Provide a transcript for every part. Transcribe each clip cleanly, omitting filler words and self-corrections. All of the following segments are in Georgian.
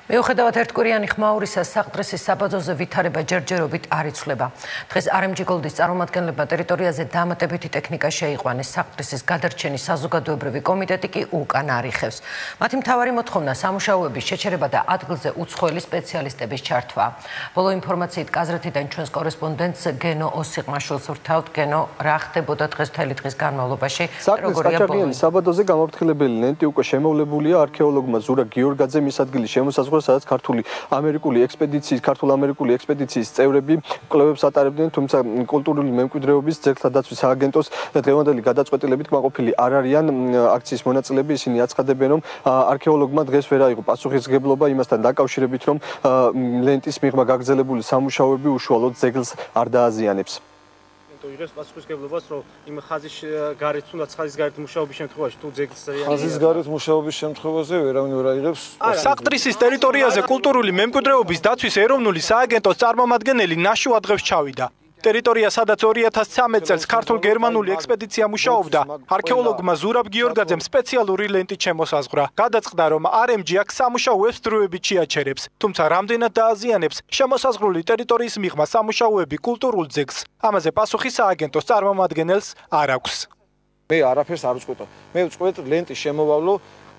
მიუხედავად ერთკვირიანი ხმაურისა, საყდრისის საბადოზე ვითარება ჯერჯერობით არ იცვლება. დღეს RMG Gold-ის წარმომადგენლებმა ტერიტორიაზე დამატებითი ტექნიკა შეიყვანეს. საყდრისის გადარჩენის საზოგადოებრივი კომიტეტი კი უკან არიხევს. მათი მთავარი მოთხოვნა სამუშაოების შეჩერება და ადგილზე უცხოელი სპეციალისტების ჩართვა. ბოლო ინფორმაციით კაზრეთიდან ჩვენს კორესპონდენტს გენო ოსიყმაშვილს ვრთავთ. გენო, რა ხდებოდა დღეს მთელი დღის განმავლობაში? საყდრის საბადოზე გამავრთელებელი ლენტი უკვე შემოვლებულია არქეოლოგმა ზურა გიორგაძემ ის ადგილი შემოსაზღვრა, სადაც ქართულ-ამერიკული ექსპედიციის წევრები კვლევებს ატარებდნენ, თუმცა კულტურული მემკვიდრეობის ძეგლთა დაცვის სააგენტოს დღევანდელი გადაწყვეტილებით კმაყოფილი არ არიან აქციის მონაწილეები. ისინი აცხადებენ, რომ არქეოლოგმა დღეს ვერ აიღო პასუხისმგებლობა იმასთან დაკავშირებით, რომ ლენტის მიღმა გაგრძელებული სამუშაოები უშუალოდ ძეგლს არ დააზიანებს. იღებს პასუხისმგებლობას, რომ იმ ხაზის გარეთ, თუნდაც ხაზის გარეთ მუშაობის შემთხვევაში თუ ძეგლს ხაზის გარეთ მუშაობის შემთხვევაზე ვერავინ ვერ აიღებს. საყდრისის ტერიტორიაზე კულტურული მემკვიდრეობის დაცვის ეროვნული სააგენტოს წარმომადგენელი ნაშუა დღეს ჩავიდა. ტერიტორია, სადაც 2013 წელს ქართულ-გერმანული ექსპედიცია მუშაობდა, არქეოლოგმა ზურაბ გიორგაძემ სპეციალური ლენტით შემოსაზღვრა. გადაწყდა, რომ RMG აქ სამუშაოებს დროებით შეაჩერებს, თუმცა რამდენად დააზიანებს შემოსაზღვრული ტერიტორიის მიღმა სამუშაოები კულტურულ ძეგლს. ამაზე პასუხი სააგენტოს წარმომადგენელს არ აქვს. მე არაფერს არ ვწყვეტ. მე ვწყვეტ ლენტის შემოვალო.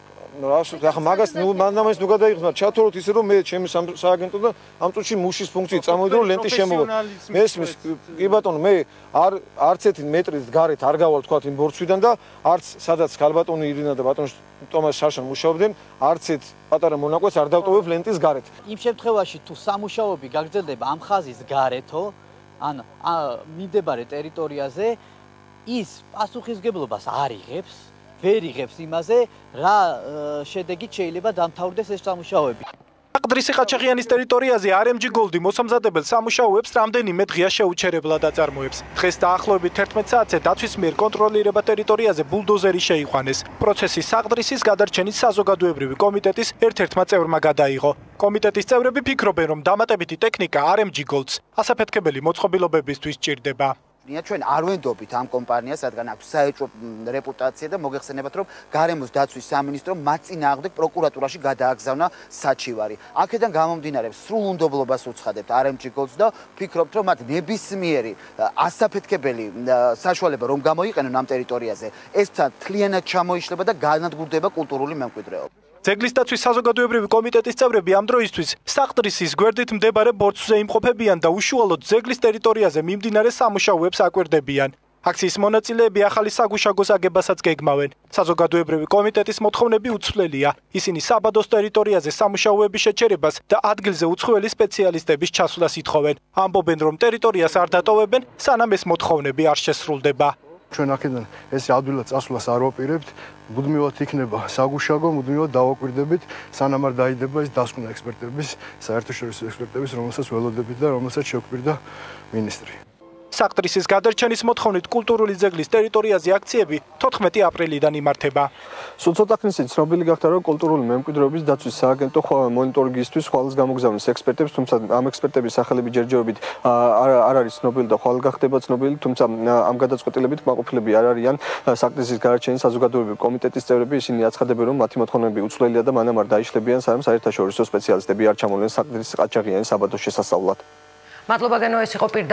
ახლა მაგას მანდამაინც ნუ გადაიღოს, მაგრამ ჩათვალოთ ისე რომ მე ჩემი სააგენტო და ამ წუთში მუშის ფუნქციით წამოვიდე რომ ლენტი შემოვალ. მესმის, კი ბატონო, მე არც ერთი მეტრის გარეთ არ გავალ თქვა იმ ბორცვიდან და არც სადაც ქალბატონი ირინა და ბატონი ტომას შარშან მუშაობდნენ, არც ერთ პატარა მონაკვეთს არ დავტოვებ ლენტის გარეთ. იმ შემთხვევაში თუ სამუშაოები გაგრძელდება ამ ხაზის გარეთო, ან მიმდებარე ტერიტორიაზე, ის პასუხისმგებლობას არ იღებს. ვერ იღებს იმაზე, რა შედეგით შეიძლება დამთავრდეს ეს სამუშაოები. საყდრის ყაჩაღიანის ტერიტორიაზე RMG Gold-ი მოსამზადებელ სამუშაოებს რამდენიმე დღეა შეუჩერებლად აწარმოებს. დღეს დაახლოებით 11 საათზე დაცვის მიერ კონტროლირება ტერიტორიაზე ბულდოზერი შეიყვანეს. პროცესი საყდრისის გადარჩენის საზოგადოებრივი კომიტეტის ერთ-ერთმა წევრმა გადაიღო. კომიტეტის წევრები ფიქრობენ, რომ დამატებითი ტექნიკა RMG Gold-ს ასაფეთქებელი მოწყობილობებისთვის სჭირდება. ჩვენ არ ვენდობით ამ კომპანიას, რადგან აქვს საეჭვო რეპუტაცია და მოგეხსენებათ, რომ გარემოს დაცვის სამინისტრომ მათ წინააღმდეგ პროკურატურაში გადააგზავნა საჩივარი. აქედან გამომდინარე, სრულ უნდობლობას უცხადებთ RMG Gold-ს და ვფიქრობთ, რომ მათ ნებისმიერი ასაფეთქებელი საშუალება რომ გამოიყენონ ამ ტერიტორიაზე, ეს მთლიანად ჩამოიშლება და განადგურდება კულტურული მემკვიდრეობა. ძეგლის დაცვის საზოგადოებრივი კომიტეტის წევრები ამ დროისთვის საყდრისის გვერდით მდებარე ბორცვზე იმყოფებიან და უშუალოდ ძეგლის ტერიტორიაზე მიმდინარე სამუშაოებს აკვირდებიან. აქციის მონაწილეები ახალი საგუშაგოს აგებასაც გეგმავენ. საზოგადოებრივი კომიტეტის მოთხოვნები უცვლელია. ისინი საბადოს ტერიტორიაზე სამუშაოების შეჩერებას და ადგილზე უცხოელი სპეციალისტების ჩასვლას ითხოვენ. ამბობენ, რომ ტერიტორიას არ დატოვებენ, სანამ ეს მოთხოვნები არ შესრულდება. ჩვენ აქედან ეს ადვილად წასვლას არ ვაპირებთ, მუდმივად იქნება საგუშაგო, მუდმივად დავაკვირდებით, სანამ არ დაიდება ეს დასკვნა ექსპერტების, საერთაშორისო ექსპერტების, რომელსაც ველოდებით და რომელსაც შეგვკვირდა მინისტრი. საყდრისის გადარჩენის მოთხოვნით კულტურული ძეგლის ტერიტორიაზე აქციები 14 აპრილიდან იმართება. სულ ცოტა ხნის წინ ცნობილი გახდა, რომ კულტურული მემკვიდრეობის დაცვის სააგენტო მონიტორინგისთვის ხვალს გამოგზავნეს ექსპერტებს, თუმცა ამ ექსპერტების სახელები ჯერჯერობით არ არის ცნობილი და ხვალ გახდება ცნობილი, თუმცა ამ გადაწყვეტილებით კმაყოფილები არ არიან საყდრისის გადარჩენის საზოგადოებრივი კომიტეტის წევრები. ისინი აცხადებენ, რომ მათი მოთხოვნები უცვლელია და მანამ არ დაიშლებიან, სანამ საერთაშორისო სპეციალისტები არ ჩამოვლენ საყდრის ყაჩაღიანის საბადოს შესასწავლად. მადლობა გენო, ეს იყო